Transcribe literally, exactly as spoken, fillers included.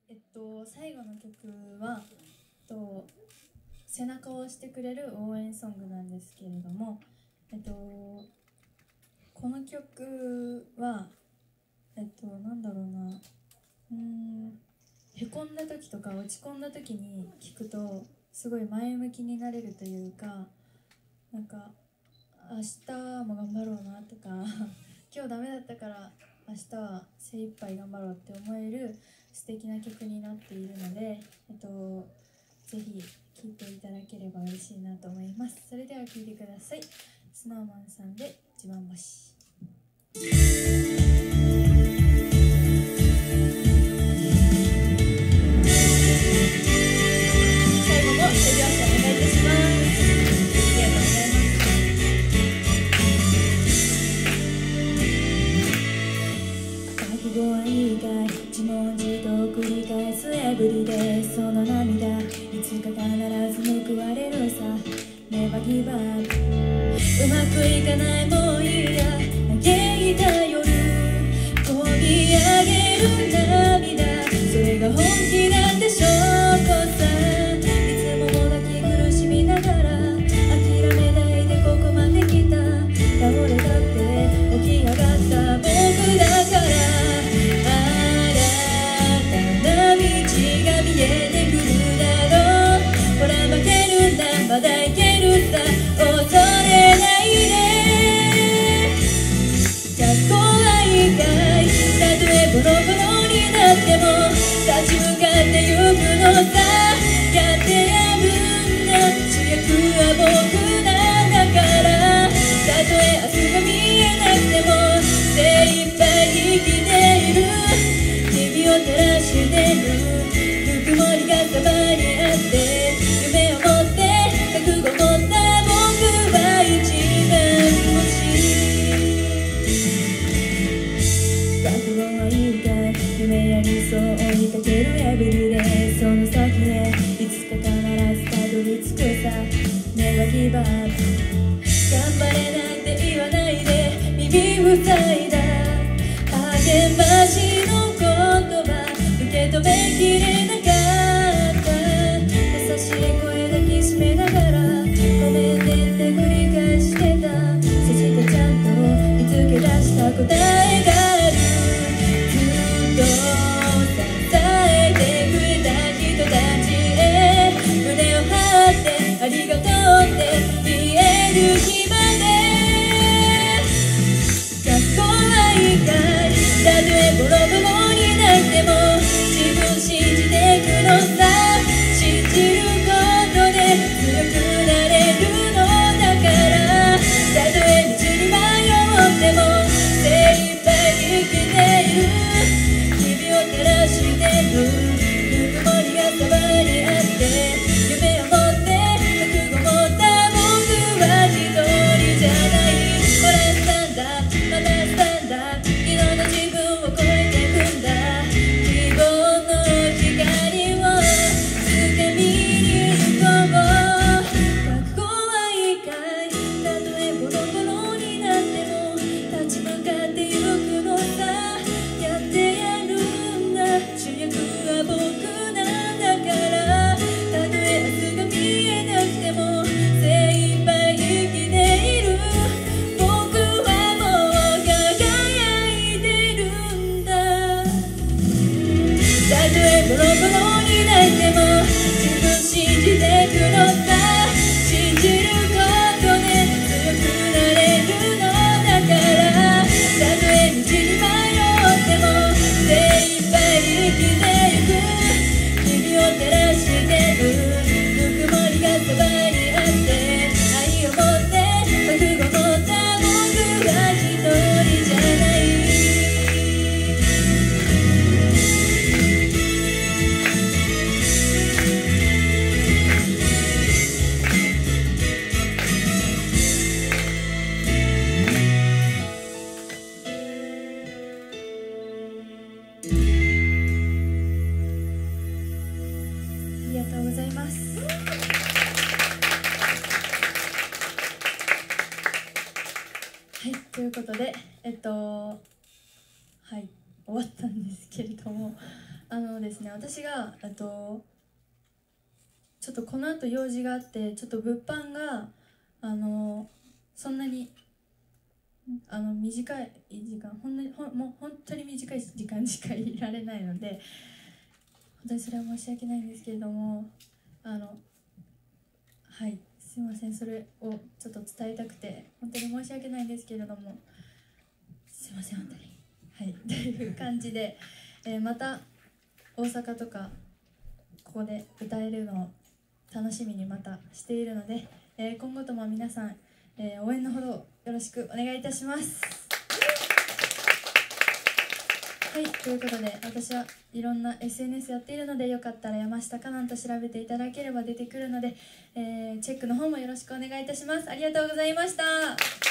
えっと、最後の曲は、えっと、背中を押してくれる応援ソングなんですけれども、えっと、この曲は、えっと、なんだろうな、うーん、へこんだ時とか落ち込んだ時に聴くと、すごい前向きになれるというか、なんか、明日も頑張ろうなとか今日ダメだったから明日は精一杯頑張ろうって思える素敵な曲になっているので、えっと、ぜひ聴いていただければ嬉しいなと思います。それでは聴いてください。スノーマンさんで自慢星。最後も手拍子お願いいたします。ありがとうございます。覚悟はいいかい、自問自答繰り返すエブリデイ、その涙いつか必ず報われるさ。Never give up、 うまくいかないもういいや、嘆いた夜こみ上げる涙、それが本気なんでしょうこさ。いつももがき苦しみながら諦めないでここまで来た。倒れたって起き上がった僕だから、見えてくるだろう。ほら負けるんだ、まだいけるんだ、恐れないで。かっこはいいかい、たとえボロボロになっても立ち向かってゆくのさ。やってやるんだ、主役は僕なんだから。たとえ明日が見えなくても精一杯生きている。日々を照らしてる曇りがそばにあって、夢を持って覚悟持った僕は一番星。覚悟はいいかい、夢や理想を追いかけるエブリデイ、その先へいつか必ずたどり着くさ。Never give up、 頑張れなんて言わないで耳塞いだ励ましの言葉受け止めきれなかった。優しい声抱きしめながらごめんねって繰り返してた。そしてちゃんと見つけ出した答えがある。ずっと支えてくれた人たちへ胸を張ってありがとうって言える日まで。かっこはいいかい、たとえボロボロになっても自分信じてくのさ。信じることで強くなれるのだから。たとえ道に迷っても精一杯生きている。日々を照らしてるぬくもりがそばにあって、夢を持って覚悟持った僕は一人じゃない。ほらスタンダップ、またスタンダップ、昨日の自分を超えてくんだ。希望の光をつかみに行こう。覚悟はいいかい、たとえボロボロになっても立ち向かってゆくのさ。やってやるんだ、主役は僕なんだから。たとえ明日が見えなくても精一杯生きている。僕はもう輝いてるんだ。たとえボロボロになっても自分信じてくのさ。信じることで強くなれるのだから。たとえ道に迷っても精一杯生きてゆく。日々を照らしてるぬくもりがそばにあって、愛を持って覚悟持った僕は一人じゃない。ありがとうございます。はい、ということで、えっと、はい、終わったんですけれども、 あのですね、私があとちょっとこの後用事があって、ちょっと物販があのそんなにあの短い時間、ほんのほんもう本当に短い時間しかいられないので、本当にそれは申し訳ないんですけれども、あのはいすいません、それをちょっと伝えたくて本当に申し訳ないんですけれども、すいません本当にはいという感じで、えー、また大阪とかここで歌えるのを楽しみにまたしているので、えー、今後とも皆さん、えー、応援のほどよろしくお願いいたします。はい、ということで私はいろんな エスエヌエス やっているので、よかったら山下香南と調べていただければ出てくるので、えー、チェックの方もよろしくお願いいたします。ありがとうございました。